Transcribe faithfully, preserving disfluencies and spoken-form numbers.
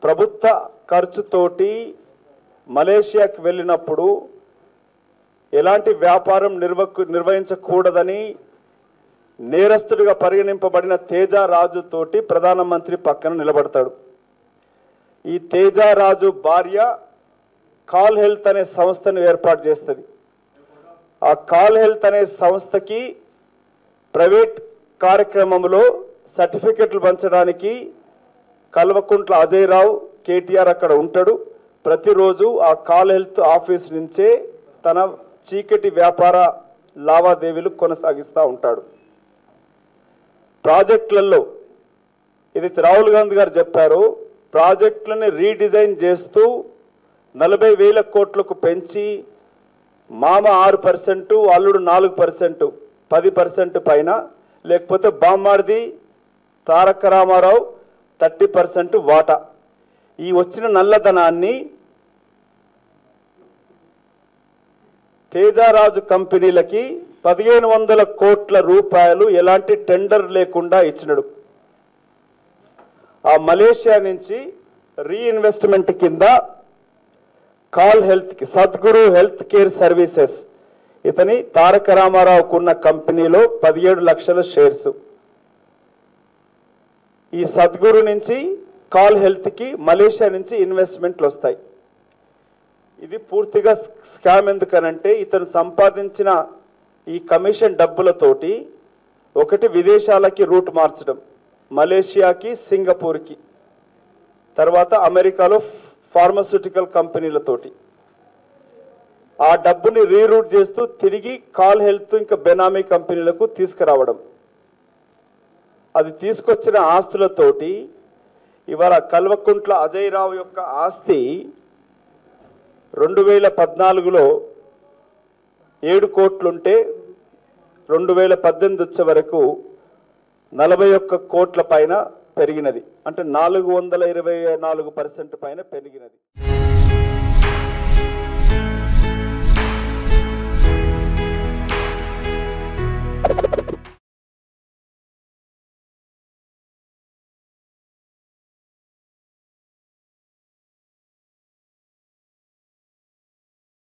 ప్రభుత్వ ఖర్చుతోటి మలేషియాకి వెళ్ళినప్పుడు ఎలాంటి వ్యాపారం నిర్వకు నిర్వహించకూడదని నేరస్తుడిగా పరిగణింపబడిన తేజ రాజు తోటి ప్రధానమంత్రి పక్కన నిలబడతాడు. ఈ తేజ రాజు భార్య కాల్ హెల్త్ అనే సంస్థను ఏర్పాటు చేస్తుంది. ఆ కాల్ హెల్త్ అనే సంస్థకి ప్రైవేట్ కార్యక్రమంలో సర్టిఫికెట్లు పంచడానికి కల్వకుంట్ల అజయ్ రావు కేటీఆర్ అక్కడ ఉంటాడు. ప్రతిరోజు ఆ కాల్ హెల్త్ ఆఫీస్ నుంచే తన చీకటి వ్యాపార లావాదేవీలు కొనసాగిస్తూ ఉంటాడు. ప్రాజెక్టులలో ఇది రాహుల్ గాంధీ గారు చెప్పారు, ప్రాజెక్టులని రీడిజైన్ చేస్తూ నలభై వేల కోట్లకు పెంచి మామ ఆరు పర్సెంటు అల్లుడు నాలుగు పర్సెంటు పది పర్సెంట్ పైన, లేకపోతే బామ్మార్ది తారక రామారావు థర్టీ పర్సెంట్ వాటా. ఈ వచ్చిన నల్లధనాన్ని తేజారాజు కంపెనీలకి పదిహేను వందల కోట్ల రూపాయలు ఎలాంటి టెండర్ లేకుండా ఇచ్చినాడు. ఆ మలేషియా నుంచి రీఇన్వెస్ట్మెంట్ కింద కాల్ హెల్త్కి సద్గురు హెల్త్ కేర్ సర్వీసెస్ ఇతని తారక రామారావుకు ఉన్న కంపెనీలో పదిహేడు లక్షల షేర్స్. ఈ సద్గురు నుంచి కాల్ హెల్త్కి మలేషియా నుంచి ఇన్వెస్ట్మెంట్లు వస్తాయి. ఇది పూర్తిగా స్కామ్. ఎందుకనంటే ఇతను సంపాదించిన ఈ కమిషన్ డబ్బులతోటి ఒకటి విదేశాలకి రూట్ మార్చడం, మలేషియాకి సింగపూర్కి, తర్వాత అమెరికాలో ఫార్మాస్యూటికల్ కంపెనీలతోటి ఆ డబ్బుని రీరూట్ చేస్తూ తిరిగి కాల్ హెల్త్ ఇంకా బెనామీ కంపెనీలకు తీసుకురావడం. అది తీసుకొచ్చిన ఆస్తులతోటి ఇవాళ కల్వకుంట్ల అజయ్ రావు యొక్క ఆస్తి రెండు వేల పద్నాలుగులో ఏడు కోట్లుంటే రెండు వేల పద్దెనిమిది వచ్చే వరకు నలభై ఒక్క కోట్ల పైన పెరిగినది. అంటే నాలుగు వందల ఇరవై నాలుగు పర్సెంట్ పైన పెరిగినది.